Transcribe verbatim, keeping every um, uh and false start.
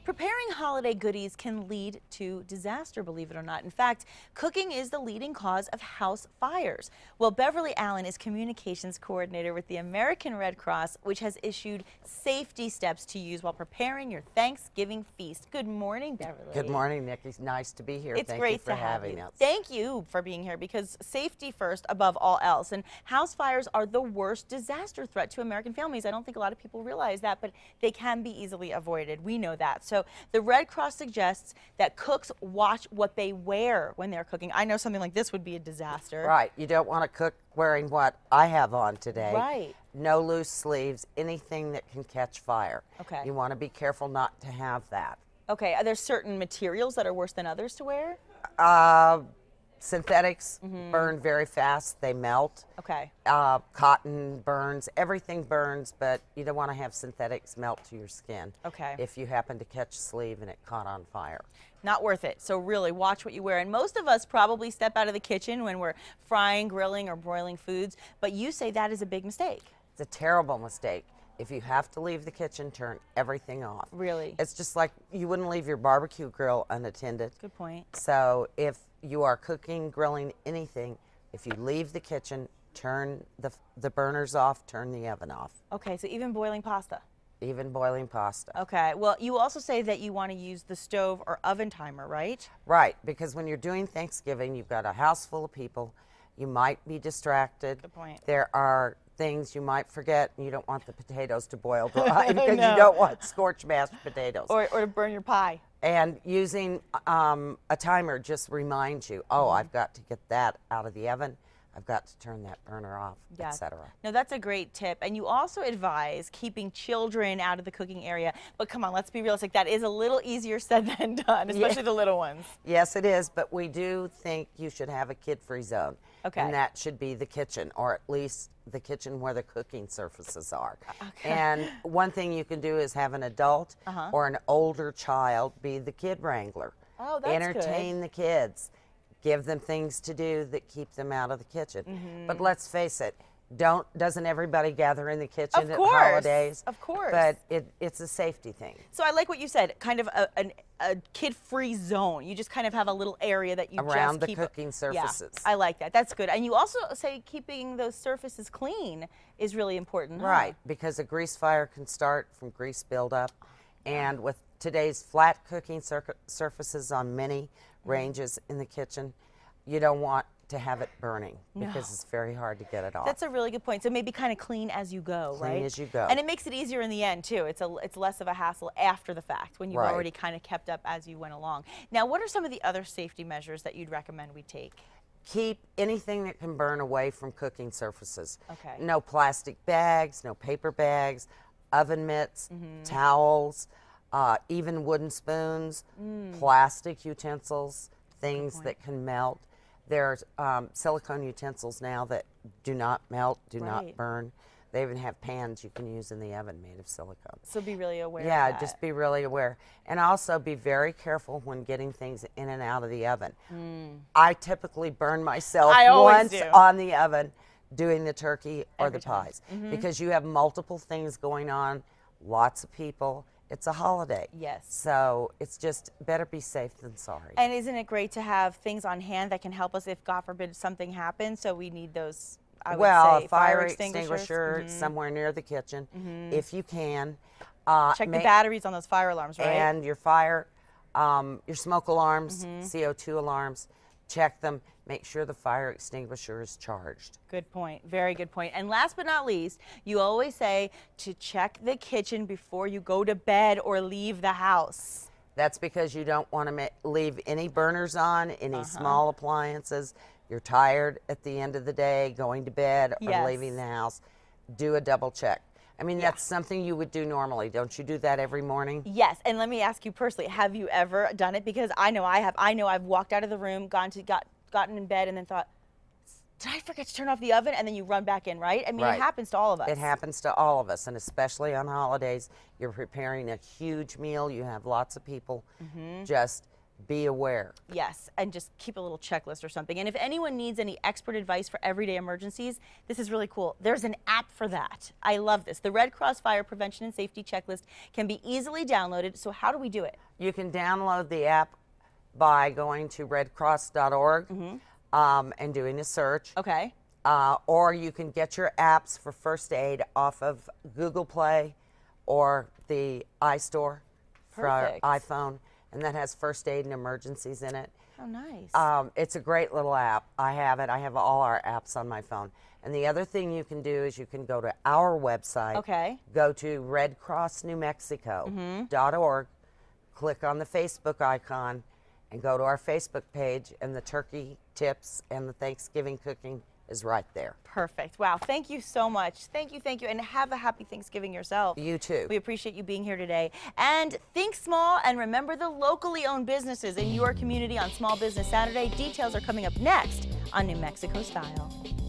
Preparing holiday goodies can lead to disaster, believe it or not. In fact, cooking is the leading cause of house fires. Well, Beverly Allen is communications coordinator with the American Red Cross, which has issued safety steps to use while preparing your Thanksgiving feast. Good morning, Beverly. Good morning, Nikki. It's nice to be here. It's Thank great you for to have having you. us. Thank you for being here, because safety first above all else. And house fires are the worst disaster threat to American families. I don't think a lot of people realize that, but they can be easily avoided. We know that. So the Red Cross suggests that cooks watch what they wear when they're cooking. I know something like this would be a disaster. Right. You don't want to cook wearing what I have on today. Right. No loose sleeves, anything that can catch fire. Okay. You want to be careful not to have that. Okay. Are there certain materials that are worse than others to wear? Uh, synthetics Mm-hmm. burn very fast. They melt. Okay. Uh, cotton burns. Everything burns, but you don't want to have synthetics melt to your skin. Okay. If you happen to catch a sleeve and it caught on fire. Not worth it. So really watch what you wear. And most of us probably step out of the kitchen when we're frying, grilling, or broiling foods, but you say that is a big mistake. It's a terrible mistake. If you have to leave the kitchen, turn everything off. Really? It's just like you wouldn't leave your barbecue grill unattended. Good point. So if you are cooking, grilling, anything, if you leave the kitchen, turn the, the burners off, turn the oven off. Okay, so even boiling pasta. Even boiling pasta. Okay, well, you also say that you want to use the stove or oven timer, right? Right, because when you're doing Thanksgiving, you've got a house full of people. You might be distracted. Good point. There are things you might forget, and you don't want the potatoes to boil dry because No. you don't want scorched mashed potatoes. Or, or to burn your pie. And using um, a timer just reminds you, oh, Mm-hmm. I've got to get that out of the oven. I've got to turn that burner off, Yeah. et cetera. No, that's a great tip. And you also advise keeping children out of the cooking area. But come on, let's be realistic. That is a little easier said than done, especially Yeah. the little ones. Yes, it is, but we do think you should have a kid-free zone. Okay. And that should be the kitchen, or at least the kitchen where the cooking surfaces are. Okay. And one thing you can do is have an adult Uh-huh. or an older child be the kid wrangler. Oh, that's Entertain good. the kids. Give them things to do that keep them out of the kitchen. Mm-hmm. But let's face it, don't doesn't everybody gather in the kitchen Of at course, holidays? of course. But it, it's a safety thing. So I like what you said, kind of a, an, a kid-free zone. You just kind of have a little area that you Around just the keep cooking surfaces. Yeah, I like that. That's good. And you also say keeping those surfaces clean is really important. huh? Right, because a grease fire can start from grease buildup. And with today's flat cooking cir- surfaces on many ranges in the kitchen, you don't want to have it burning because No. it's very hard to get it off. That's a really good point. So maybe kind of clean as you go, Clean right? as you go. And it makes it easier in the end too. It's a it's less of a hassle after the fact when you've Right. already kind of kept up as you went along. Now, what are some of the other safety measures that you'd recommend we take? Keep anything that can burn away from cooking surfaces. Okay. No plastic bags, no paper bags, oven mitts, Mm-hmm. towels, uh, even wooden spoons, Mm. plastic utensils, things point. that can melt. There's um, silicone utensils now that do not melt, do Right. not burn. They even have pans you can use in the oven made of silicone. So be really aware Yeah, of that. just be really aware. And also be very careful when getting things in and out of the oven. I typically burn myself Mm. I always once do. on the oven doing the turkey or Every the time. pies because you have multiple things going on, lots of people. It's a holiday. Yes. So it's just better be safe than sorry. And isn't it great to have things on hand that can help us if, God forbid, something happens? So we need those, I would well, say, a fire, extinguishers. extinguisher Mhm. somewhere near the kitchen, if you can. Uh, Check the ma- batteries on those fire alarms, right? And your fire, um, your smoke alarms, Mm-hmm. C O two alarms, check them. Make sure the fire extinguisher is charged. Good point. Very good point. And last but not least, you always say to check the kitchen before you go to bed or leave the house. That's because you don't want to ma- leave any burners on, any Uh-huh. small appliances. You're tired at the end of the day, going to bed or Yes. leaving the house. Do a double check. I mean, Yeah. that's something you would do normally. Don't you do that every morning? Yes, and let me ask you personally, have you ever done it? Because I know I have. I know I've walked out of the room, gone to got gotten in bed, and then thought, did I forget to turn off the oven? And then you run back in, right? I mean, Right. it happens to all of us. It happens to all of us, and especially on holidays. You're preparing a huge meal. You have lots of people. Mm-hmm. Just be aware. Yes, and just keep a little checklist or something. And if anyone needs any expert advice for everyday emergencies, this is really cool. There's an app for that. I love this. The Red Cross Fire Prevention and Safety Checklist can be easily downloaded. So how do we do it? You can download the app by going to red cross dot org Mm-hmm. um, and doing a search. Okay. Uh, or you can get your apps for first aid off of Google Play or the iStore for our Perfect. iPhone, and that has first aid and emergencies in it. Oh, nice. Um, it's a great little app. I have it. I have all our apps on my phone. And the other thing you can do is you can go to our website. Okay. Go to red cross new mexico dot org, click on the Facebook icon, and go to our Facebook page, and the turkey tips and the Thanksgiving cooking is right there. Perfect. Wow. Thank you so much. Thank you. Thank you. And have a happy Thanksgiving yourself. You too. We appreciate you being here today. And think small and remember the locally owned businesses in your community on Small Business Saturday. Details are coming up next on New Mexico Style.